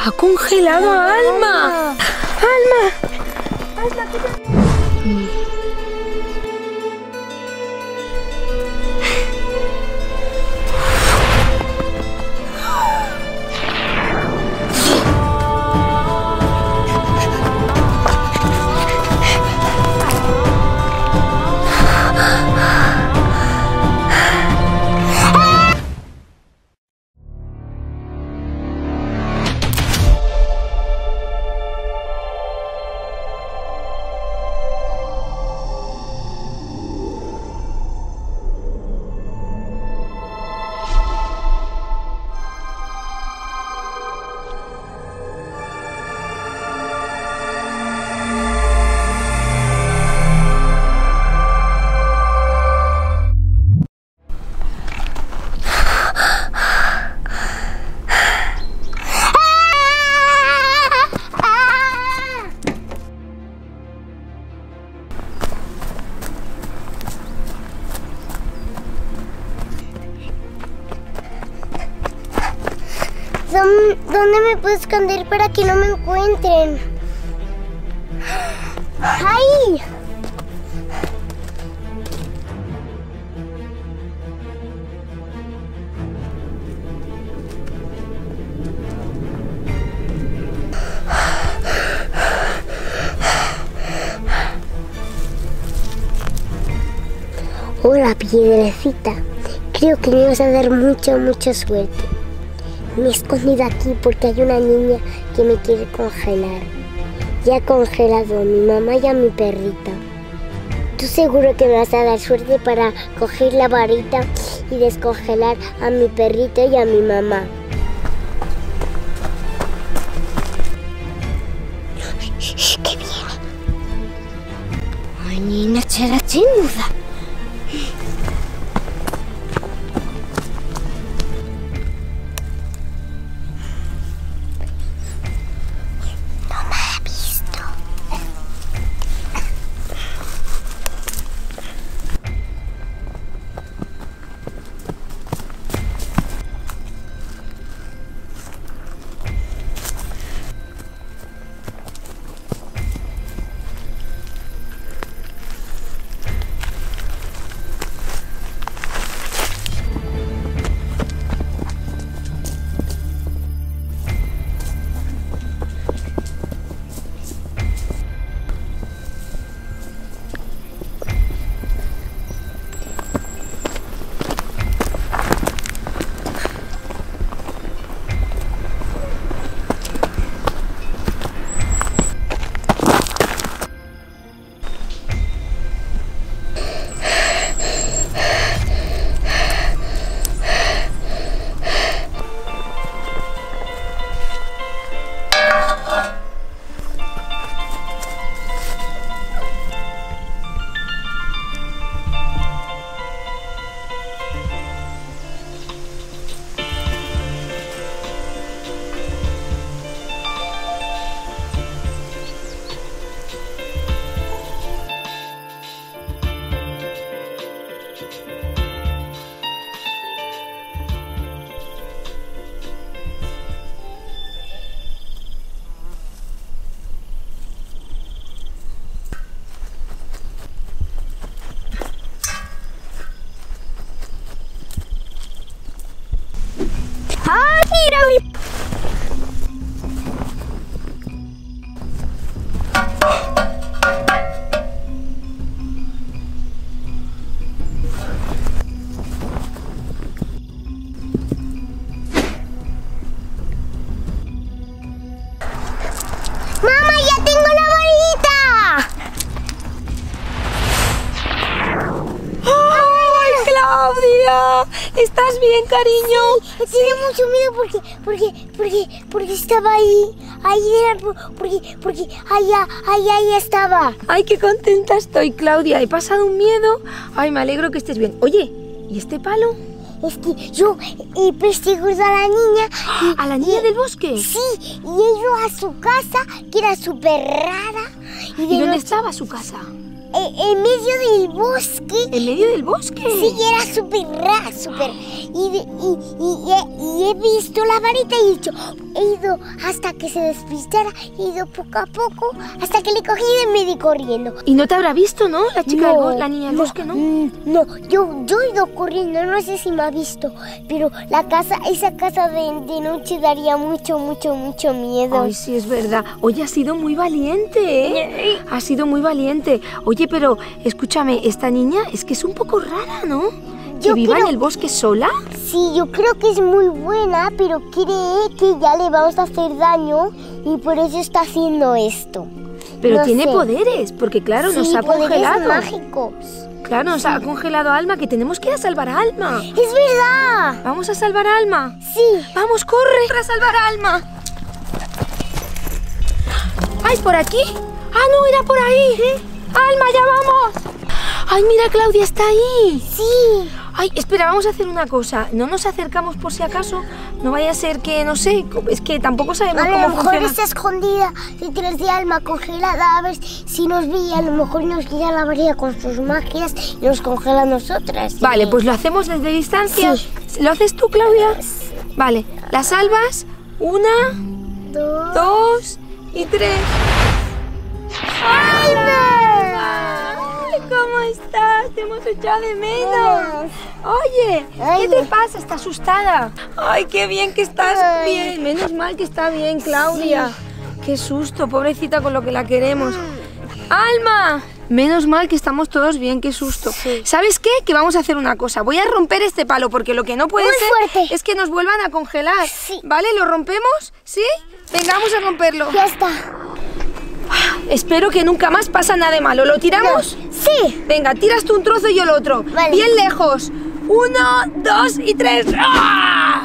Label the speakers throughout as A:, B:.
A: ¡Ha congelado a Alma! ¡Alma! ¡Alma, qué te...
B: ¿Dónde me puedo esconder para que no me encuentren? ¡Ay! Hola, Piedrecita. Creo que me vas a dar mucha suerte. Me he escondido aquí porque hay una niña que me quiere congelar. Ya ha congelado a mi mamá y a mi perrita. Tú seguro que me vas a dar suerte para coger la varita y descongelar a mi perrita y a mi mamá. ¡Qué viene! ¡Ay, niña, c'era cenuda! ¡Ay, mira mi... ¡Mamá, ya tengo la varita!
A: ¡Ay, Claudia! ¿Estás bien, cariño?
B: Sí, tenía mucho miedo porque estaba ahí era porque allá estaba.
A: ¡Ay, qué contenta estoy, Claudia! He pasado un miedo. ¡Ay, me alegro que estés bien! Oye, ¿y este palo?
B: Es que yo perseguí a la niña.
A: ¿A la niña del bosque?
B: Sí, y ella a su casa, que era súper rara.
A: ¿Y dónde estaba su casa?
B: En medio del bosque.
A: ¿En medio del bosque?
B: Sí, era súper rara, súper. Y he visto la varita y he dicho, he ido hasta que se despistara, he ido poco a poco hasta que le cogí y me di corriendo.
A: Y no te habrá visto, ¿no? La chica del bosque, la niña del bosque, ¿no?
B: No, yo he ido corriendo, no sé si me ha visto, pero esa casa de noche daría mucho miedo.
A: Ay, sí, es verdad. Oye, has sido muy valiente, ¿eh? Has sido muy valiente. Oye, pero escúchame, esta niña es que es un poco rara, ¿no? ¿Que viva en el bosque sola?
B: Sí, yo creo que es muy buena, pero cree que ya le vamos a hacer daño y por eso está haciendo esto.
A: Pero
B: no
A: tiene
B: sé.
A: poderes, porque claro, nos ha
B: poderes
A: congelado.
B: mágicos.
A: Claro, nos ha congelado a Alma, que tenemos que ir a salvar a Alma.
B: ¡Es verdad!
A: ¿Vamos a salvar a Alma?
B: Sí.
A: ¡Vamos, corre! ¡Para salvar a Alma! ¡Ay, por aquí! ¡Ah, no, era por ahí! ¡Alma, ya vamos! ¡Ay, mira, Claudia está ahí!
B: Sí.
A: Ay, espera, vamos a hacer una cosa. No nos acercamos por si acaso. No vaya a ser que, no sé, es que tampoco sabemos
B: A lo
A: cómo
B: mejor
A: funciona.
B: está escondida detrás de Alma congelada. A ver si nos ve, a lo mejor nos guía la varilla con sus magias y nos congela a nosotras.
A: Vale, pues lo hacemos desde distancia.
B: Sí.
A: ¿Lo haces tú, Claudia? Vale, la salvas. 1, 2 y 3. ¡Alma! ¿Cómo estás? Te hemos echado de menos. Oye, ¿qué te pasa? ¿Estás asustada? Ay, qué bien que estás bien. Menos mal que está bien, Claudia. Qué susto, pobrecita, con lo que la queremos. ¡Alma! Menos mal que estamos todos bien, qué susto.
B: Sí.
A: ¿Sabes qué? Que vamos a hacer una cosa. Voy a romper este palo porque lo que no puede
B: Muy
A: ser
B: fuerte.
A: es que nos vuelvan a congelar.
B: Sí.
A: ¿Vale? ¿Lo rompemos? ¿Sí? Venga, vamos a romperlo.
B: Ya está.
A: Espero que nunca más pasa nada de malo. ¿Lo tiramos?
B: No. Sí.
A: Venga, tiras tú un trozo y yo el otro.
B: Vale.
A: Bien lejos. 1, 2 y 3. ¡Ah!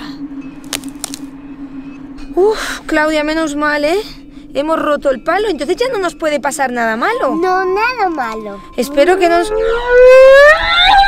A: Uf, Claudia, menos mal, ¿eh? Hemos roto el palo, entonces ya no nos puede pasar nada malo.
B: No, nada malo.
A: Espero que nos...